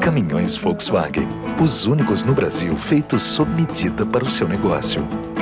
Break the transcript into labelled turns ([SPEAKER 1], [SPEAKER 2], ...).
[SPEAKER 1] Caminhões Volkswagen. Os únicos no Brasil feitos sob medida para o seu negócio.